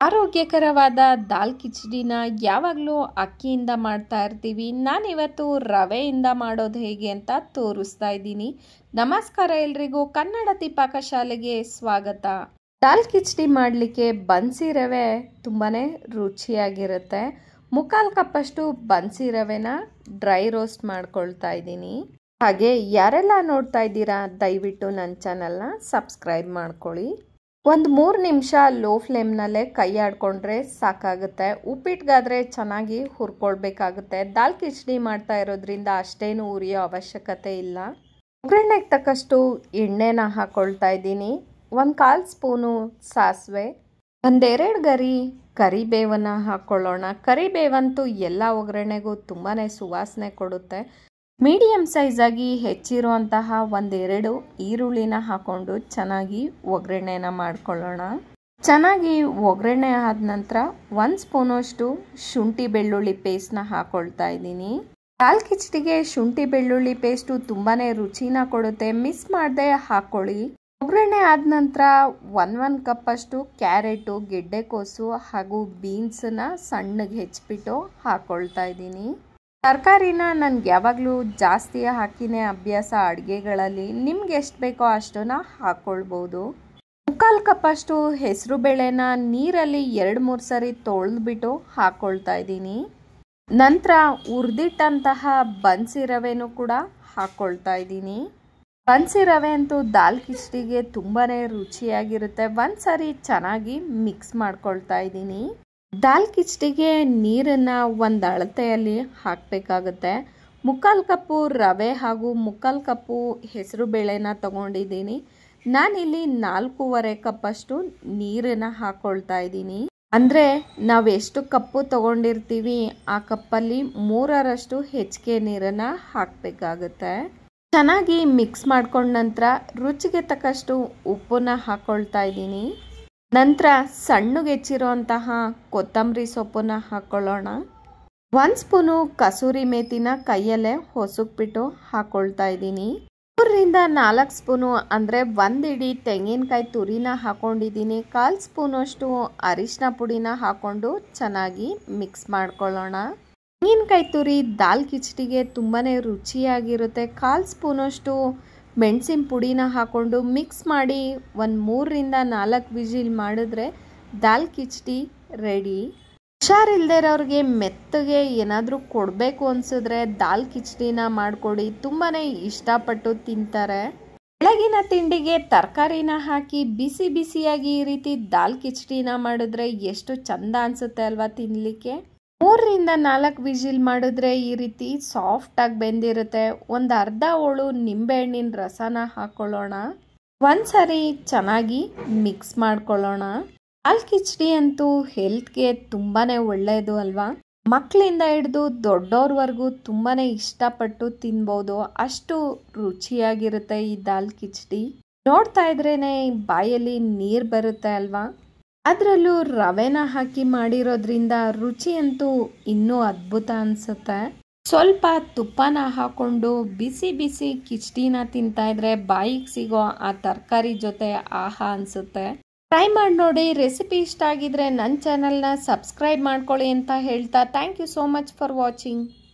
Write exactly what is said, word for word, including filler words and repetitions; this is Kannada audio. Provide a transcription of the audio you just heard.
ಆರೋಗ್ಯಕರವಾದ ದಾಲ್ ಕಿಚಡಿನ ಯಾವಾಗಲೂ ಅಕ್ಕಿಯಿಂದ ಮಾಡ್ತಾ ಇರ್ತೀವಿ. ನಾನಿವತ್ತು ರವೆಯಿಂದ ಮಾಡೋದು ಹೇಗೆ ಅಂತ ತೋರಿಸ್ತಾ ಇದ್ದೀನಿ. ನಮಸ್ಕಾರ ಎಲ್ರಿಗೂ, ಕನ್ನಡತಿ ಪಾಕಶಾಲೆಗೆ ಸ್ವಾಗತ. ದಾಲ್ ಕಿಚಡಿ ಮಾಡಲಿಕ್ಕೆ ಬನ್ಸಿ ರವೆ ತುಂಬಾ ರುಚಿಯಾಗಿರುತ್ತೆ. ಮುಕ್ಕಾಲು ಕಪ್ಪಷ್ಟು ಬನ್ಸಿ ರವೆನ ಡ್ರೈ ರೋಸ್ಟ್ ಮಾಡ್ಕೊಳ್ತಾ ಇದ್ದೀನಿ. ಹಾಗೆ ಯಾರೆಲ್ಲ ನೋಡ್ತಾ ಇದ್ದೀರಾ ದಯವಿಟ್ಟು ನನ್ನ ಚಾನಲ್ನ ಸಬ್ಸ್ಕ್ರೈಬ್ ಮಾಡ್ಕೊಳ್ಳಿ. ಒಂದು ಮೂರು ನಿಮಿಷ ಲೋ ಫ್ಲೇಮ್ನಲ್ಲೇ ಕೈ ಆಡ್ಕೊಂಡ್ರೆ ಸಾಕಾಗುತ್ತೆ. ಉಪ್ಪಿಟ್ಟಿಗಾದರೆ ಚೆನ್ನಾಗಿ ಹುರ್ಕೊಳ್ಬೇಕಾಗುತ್ತೆ. ದಾಲ್ ಕಿಚಡಿ ಮಾಡ್ತಾ ಇರೋದ್ರಿಂದ ಅಷ್ಟೇನು ಉರಿಯೋ ಅವಶ್ಯಕತೆ ಇಲ್ಲ. ಒಗ್ಗರಣೆಗೆ ತಕ್ಕಷ್ಟು ಎಣ್ಣೆನ ಹಾಕ್ಕೊಳ್ತಾ ಇದ್ದೀನಿ. ಒಂದು ಕಾಲು ಸ್ಪೂನು ಸಾಸಿವೆ, ಒಂದೆರಡು ಗರಿ ಕರಿಬೇವನ್ನು ಹಾಕ್ಕೊಳ್ಳೋಣ. ಕರಿಬೇವಂತೂ ಎಲ್ಲ ಒಗ್ಗರಣೆಗೂ ತುಂಬಾ ಸುವಾಸನೆ ಕೊಡುತ್ತೆ. ಮೀಡಿಯಮ್ ಸೈಜಾಗಿ ಹೆಚ್ಚಿರುವಂತಹ ಒಂದೆರಡು ಈರುಳ್ಳಿನ ಹಾಕೊಂಡು ಚೆನ್ನಾಗಿ ಒಗ್ಗರಣೆನ ಮಾಡ್ಕೊಳ್ಳೋಣ. ಚೆನ್ನಾಗಿ ಒಗ್ಗರಣೆ ಆದ ನಂತರ ಒಂದು ಸ್ಪೂನಷ್ಟು ಶುಂಠಿ ಬೆಳ್ಳುಳ್ಳಿ ಪೇಸ್ಟ್ನ ಹಾಕೊಳ್ತಾ ಇದ್ದೀನಿ. ದಾಲ್ ಕಿಚಡಿಗೆ ಶುಂಠಿ ಬೆಳ್ಳುಳ್ಳಿ ಪೇಸ್ಟು ತುಂಬಾ ರುಚಿನ ಕೊಡುತ್ತೆ, ಮಿಸ್ ಮಾಡದೆ ಹಾಕ್ಕೊಳ್ಳಿ. ಒಗ್ಗರಣೆ ಆದ ನಂತರ ಒಂದು ಒಂದು ಕಪ್ಪಷ್ಟು ಕ್ಯಾರೆಟು, ಗೆಡ್ಡೆಕೋಸು ಹಾಗೂ ಬೀನ್ಸನ್ನ ಸಣ್ಣಗೆ ಹೆಚ್ಚಿಬಿಟ್ಟು ಹಾಕ್ಕೊಳ್ತಾ ಇದ್ದೀನಿ. ತರಕಾರಿನ ನನಗೆ ಯಾವಾಗಲೂ ಜಾಸ್ತಿ ಹಾಕಿನೇ ಅಭ್ಯಾಸ ಅಡುಗೆಗಳಲ್ಲಿ. ನಿಮ್ಗೆ ಎಷ್ಟು ಬೇಕೋ ಅಷ್ಟನ್ನ ಹಾಕ್ಕೊಳ್ಬೋದು. ಮುಕ್ಕಾಲು ಕಪ್ಪಷ್ಟು ಹೆಸರು ಬೇಳೆನ ನೀರಲ್ಲಿ ಎರಡು ಮೂರು ಸರಿ ತೊಳೆದ್ಬಿಟ್ಟು ಹಾಕ್ಕೊಳ್ತಾ ಇದ್ದೀನಿ. ನಂತರ ಹುರಿದಿಟ್ಟಂತಹ ಬನ್ಸಿ ರವೆನೂ ಕೂಡ ಹಾಕ್ಕೊಳ್ತಾ ಇದ್ದೀನಿ. ಬನ್ಸಿ ರವೆ ಅಂತೂ ದಾಲ್ ಕಿಚಡಿಗೆ ತುಂಬಾ ರುಚಿಯಾಗಿರುತ್ತೆ. ಒಂದು ಸರಿ ಚೆನ್ನಾಗಿ ಮಿಕ್ಸ್ ಮಾಡ್ಕೊಳ್ತಾ ಇದ್ದೀನಿ. ದಾಲ್ ಕಿಚಡಿಗೆ ನೀರನ್ನು ಒಂದು ಅಳತೆಯಲ್ಲಿ ಹಾಕಬೇಕಾಗುತ್ತೆ. ಮುಕ್ಕಾಲು ಕಪ್ಪು ರವೆ ಹಾಗೂ ಮುಕ್ಕಾಲು ಕಪ್ಪು ಹೆಸರು ಬೇಳೆನ ತಗೊಂಡಿದ್ದೀನಿ. ನಾನಿಲ್ಲಿ ನಾಲ್ಕೂವರೆ ಕಪ್ಪಷ್ಟು ನೀರನ್ನು ಹಾಕ್ಕೊಳ್ತಾ ಇದ್ದೀನಿ. ಅಂದರೆ ನಾವು ಎಷ್ಟು ಕಪ್ಪು ತಗೊಂಡಿರ್ತೀವಿ ಆ ಕಪ್ಪಲ್ಲಿ ಮೂರರಷ್ಟು ಹೆಚ್ಚಿಗೆ ನೀರನ್ನು ಹಾಕಬೇಕಾಗುತ್ತೆ. ಚೆನ್ನಾಗಿ ಮಿಕ್ಸ್ ಮಾಡ್ಕೊಂಡ ನಂತರ ರುಚಿಗೆ ತಕ್ಕಷ್ಟು ಉಪ್ಪನ್ನ ಹಾಕ್ಕೊಳ್ತಾ ಇದ್ದೀನಿ. ನಂತರ ಸಣ್ಣಗೆ ಹೆಚ್ಚಿರುವಂತಹ ಕೊತ್ತಂಬರಿ ಸೊಪ್ಪನ್ನ ಹಾಕ್ಕೊಳ್ಳೋಣ. ಒಂದು ಸ್ಪೂನು ಕಸೂರಿ ಮೇಥಿನ ಕೈಯಲ್ಲೇ ಹೊಸಕ್ಬಿಟ್ಟು ಹಾಕ್ಕೊಳ್ತಾ ಇದ್ದೀನಿ. ಮೂರರಿಂದ ನಾಲ್ಕು ಸ್ಪೂನು ಅಂದರೆ ಒಂದು ಇಡೀ ತೆಂಗಿನಕಾಯಿ ತುರಿನ ಹಾಕ್ಕೊಂಡಿದ್ದೀನಿ. ಕಾಲು ಸ್ಪೂನಷ್ಟು ಅರಿಶಿನ ಪುಡಿನ ಹಾಕ್ಕೊಂಡು ಚೆನ್ನಾಗಿ ಮಿಕ್ಸ್ ಮಾಡ್ಕೊಳ್ಳೋಣ. ತೆಂಗಿನಕಾಯಿ ತುರಿ ದಾಲ್ ಕಿಚಡಿಗೆ ತುಂಬಾ ರುಚಿಯಾಗಿರುತ್ತೆ. ಕಾಲು ಸ್ಪೂನಷ್ಟು ಮೆಣಸಿನ ಪುಡಿನ ಹಾಕ್ಕೊಂಡು ಮಿಕ್ಸ್ ಮಾಡಿ ಒಂದು ಮೂರರಿಂದ ನಾಲ್ಕು ವಿಜಿಲ್ ಮಾಡಿದ್ರೆ ದಾಲ್ ಕಿಚಡಿ ರೆಡಿ. ಹುಷಾರಿಲ್ಲದೆ ಇರೋರಿಗೆ ಮೆತ್ತಗೆ ಏನಾದರೂ ಕೊಡಬೇಕು ಅನಿಸಿದ್ರೆ ದಾಲ್ ಕಿಚಡಿನ ಮಾಡಿಕೊಡಿ, ತುಂಬಾ ಇಷ್ಟಪಟ್ಟು ತಿಂತಾರೆ. ಬೆಳಗಿನ ತಿಂಡಿಗೆ ತರಕಾರಿನ ಹಾಕಿ ಬಿಸಿ ಬಿಸಿಯಾಗಿ ಈ ರೀತಿ ದಾಲ್ ಕಿಚಡಿನ ಮಾಡಿದ್ರೆ ಎಷ್ಟು ಚಂದ ಅನಿಸುತ್ತೆ ಅಲ್ವಾ ತಿನ್ನಲಿಕ್ಕೆ. ಮೂರರಿಂದ ನಾಲ್ಕು ವಿಜಿಲ್ ಮಾಡಿದ್ರೆ ಈ ರೀತಿ ಸಾಫ್ಟಾಗಿ ಬೆಂದಿರುತ್ತೆ. ಒಂದು ಅರ್ಧ ಹೋಳು ನಿಂಬೆಹಣ್ಣಿನ ರಸನ ಹಾಕ್ಕೊಳ್ಳೋಣ. ಒಂದು ಸರಿ ಚೆನ್ನಾಗಿ ಮಿಕ್ಸ್ ಮಾಡ್ಕೊಳ್ಳೋಣ. ದಾಲ್ ಕಿಚಡಿ ಅಂತೂ ಹೆಲ್ತ್ಗೆ ತುಂಬಾ ಒಳ್ಳೆಯದು ಅಲ್ವಾ. ಮಕ್ಕಳಿಂದ ಹಿಡಿದು ದೊಡ್ಡವ್ರವರೆಗೂ ತುಂಬಾ ಇಷ್ಟಪಟ್ಟು ತಿನ್ಬೋದು, ಅಷ್ಟು ರುಚಿಯಾಗಿರುತ್ತೆ ಈ ದಾಲ್ ಕಿಚಡಿ. ನೋಡ್ತಾ ಇದ್ರೇನೆ ಬಾಯಲ್ಲಿ ನೀರು ಬರುತ್ತೆ ಅಲ್ವಾ. ಅದರಲ್ಲೂ ರವೆನ ಹಾಕಿ ಮಾಡಿರೋದ್ರಿಂದ ರುಚಿ ಅಂತೂ ಇನ್ನೂ ಅದ್ಭುತ ಅನಿಸುತ್ತೆ. ಸ್ವಲ್ಪ ತುಪ್ಪನ ಹಾಕ್ಕೊಂಡು ಬಿಸಿ ಬಿಸಿ ಕಿಚಡಿನ ತಿಂತಾ ಇದ್ರೆ ಬಾಯಿಗೆ ಸಿಗೋ ಆ ತರಕಾರಿ ಜೊತೆ ಆಹಾ ಅನಿಸುತ್ತೆ. ಟ್ರೈ ಮಾಡಿ ನೋಡಿ. ರೆಸಿಪಿ ಇಷ್ಟ ಆಗಿದ್ರೆ ನನ್ನ ಚಾನಲ್ನ ಸಬ್ಸ್ಕ್ರೈಬ್ ಮಾಡ್ಕೊಳ್ಳಿ ಅಂತ ಹೇಳ್ತಾ thank you so much for watching.